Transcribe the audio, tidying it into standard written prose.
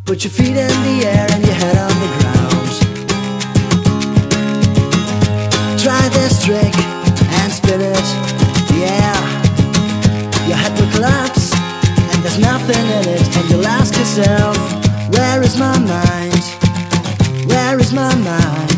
Put your feet in the air and your head on the ground. Try this trick and spin it, yeah. Your head will collapse and there's nothing in it. And you'll ask yourself, where is my mind? Where is my mind?